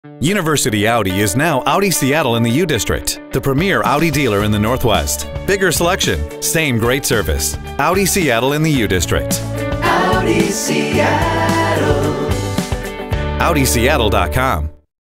University Audi is now Audi Seattle in the U District, the premier Audi dealer in the Northwest. Bigger selection, same great service. Audi Seattle in the U District. Audi Seattle. AudiSeattle.com.